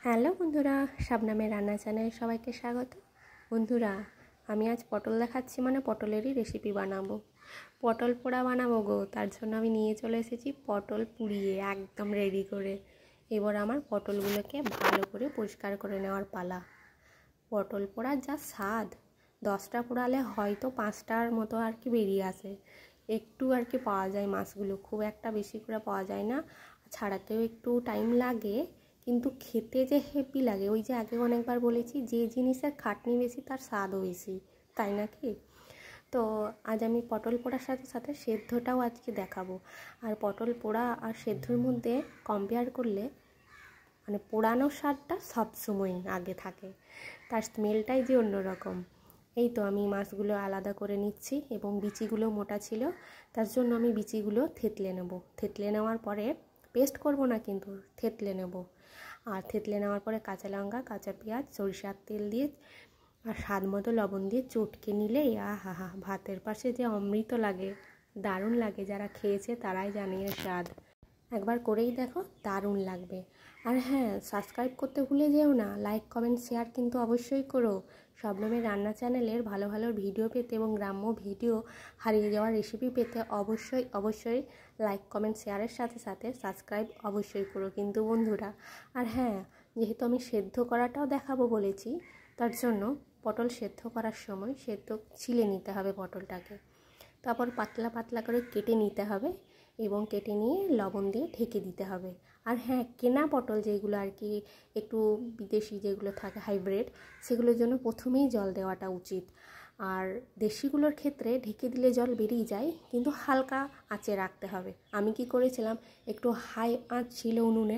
Hello বন্ধুরা, শাবনামের রান্না চ্যানেলে সবাইকে স্বাগত। বন্ধুরা, আমি আজ পটল দেখাচ্ছি, মানে পটলেরই রেসিপি বানাবো। পটল পোড়া বানাবো গো। তার জন্য আমি নিয়ে চলে এসেছি পটল পুড়িয়ে একদম রেডি করে। এবার আমার পটলগুলোকে ভালো করে পরিষ্কার করে নেওয়ার পালা। পটল পোড়ার যা স্বাদ, 10টা পোড়ালে হয়তো 5টার মতো আর কি বেরিয়ে আসে। একটু আর কি পাওয়া যায় মাছগুলো, খুব একটা বেশি করে পাওয়া যায় না, ছাড়াতেও একটু টাইম লাগে, কিন্তু খেতে যে হেভি লাগে। ওই যে আগে অনেকবার বলেছি, যে জিনিসের খাটনি বেশি তার স্বাদও বেশি, তাই নাকি? তো আজ আমি পটল পোড়ার সাথে সাথে সেদ্ধটাও আজকে দেখাবো। আর পটল পোড়া আর সেদ্ধর মধ্যে কম্পেয়ার করলে মানে পোড়ানোর স্বাদটা সবসময় আগে থাকে, তার স্মেলটাই যে অন্যরকম। এই তো আমি মাছগুলো আলাদা করে নিচ্ছি এবং বিচিগুলো মোটা ছিল, তার জন্য আমি বিচিগুলো থেতলে নেব। থেতলে নেওয়ার পরে পেস্ট করব না, কিন্তু থেতলে নেব। আর থেতলে নেওয়ার পরে কাঁচা লঙ্কা, কাঁচা পেঁয়াজ, সরিষার তেল দিয়ে আর স্বাদ মতো লবণ দিয়ে চটকে নিলে আহা হা, ভাতের পাশে যে অমৃত লাগে, দারুণ লাগে। যারা খেয়েছে তারাই জানে এর স্বাদ। একবার করেই দেখো, দারুণ লাগবে। আর হ্যাঁ, সাবস্ক্রাইব করতে ভুলে যেও না। লাইক, কমেন্ট, শেয়ার কিন্তু অবশ্যই করো। শাবনামের রান্না চ্যানেলের ভালো ভালো ভিডিও পেতে এবং গ্রাম্য ভিডিও, হারিয়ে যাওয়া রেসিপি পেতে অবশ্যই লাইক, কমেন্ট, শেয়ারের সাথে সাথে সাবস্ক্রাইব অবশ্যই করো কিন্তু বন্ধুরা। আর হ্যাঁ, যেহেতু আমি সেদ্ধ করাটাও দেখাবো বলেছি, তার জন্য পটল সেদ্ধ করার সময় ছিলে নিতে হবে পটলটাকে। তারপর পাতলা পাতলা করে কেটে নিতে হবে এবং কেটে নিয়ে লবণ দিয়ে ঢেকে দিতে হবে। আর হ্যাঁ, কেনা পটল যেগুলো আর কি একটু বিদেশি যেগুলো থাকে হাইব্রিড, সেগুলোর জন্য প্রথমেই জল দেওয়াটা উচিত। আর দেশিগুলোর ক্ষেত্রে ঢেকে দিলে জল বেরিয়ে যায়, কিন্তু হালকা আঁচে রাখতে হবে। আমি কি করেছিলাম, একটু হাই আঁচ ছিল উনুনে,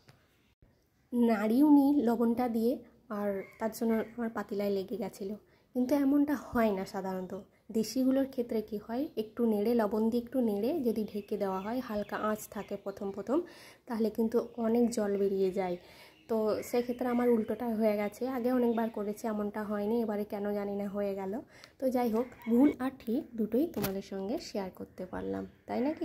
নাড়িও নি লবণটা দিয়ে, আর তার জন্য আমার পাতিলায় লেগে গেছিলো। কিন্তু এমনটা হয় না সাধারণত। দেশিগুলোর ক্ষেত্রে কি হয়, একটু নেড়ে, লবণ দিয়ে একটু নেড়ে যদি ঢেকে দেওয়া হয়, হালকা আঁচ থাকে প্রথম তাহলে কিন্তু অনেক জল বেরিয়ে যায়। তো সেক্ষেত্রে আমার উল্টোটা হয়ে গেছে। আগে অনেকবার করেছি, এমনটা হয়নি, এবারে কেন জানি না হয়ে গেল। তো যাই হোক, ভুল আর ঠিক দুটোই তোমাদের সঙ্গে শেয়ার করতে পারলাম, তাই নাকি?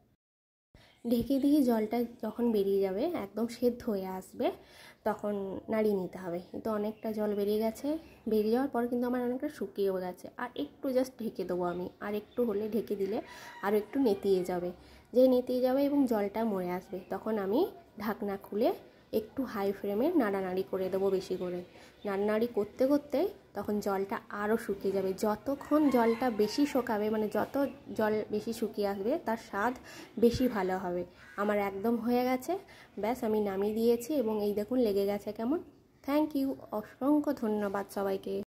ঢেকে দিয়ে জলটা যখন বেরিয়ে যাবে, একদম সেদ্ধ হয়ে আসবে, তখন নাড়িয়ে নিতে হবে। কিন্তু অনেকটা জল বেরিয়ে গেছে, বেরিয়ে যাওয়ার পর কিন্তু আমার অনেকটা শুকিয়েও গেছে। আর একটু জাস্ট ঢেকে দেবো আমি, আর একটু হলে ঢেকে দিলে আরও একটু নেতিয়ে যাবে। যে নেতিয়ে যাবে এবং জলটা মরে আসবে, তখন আমি ঢাকনা খুলে একটু হাই ফ্লেমে নাড়ানাড়ি করে দেবো বেশি করে। নাড়ানাড়ি করতে করতে তখন জলটা আরও শুকিয়ে যাবে। যতক্ষণ জলটা বেশি শুকাবে, মানে যত জল বেশি শুকিয়ে আসবে, তার স্বাদ বেশি ভালো হবে। আমার একদম হয়ে গেছে, ব্যাস আমি নামিয়ে দিয়েছি। এবং এই দেখুন লেগে গেছে কেমন। থ্যাংক ইউ, অসংখ্য ধন্যবাদ সবাইকে।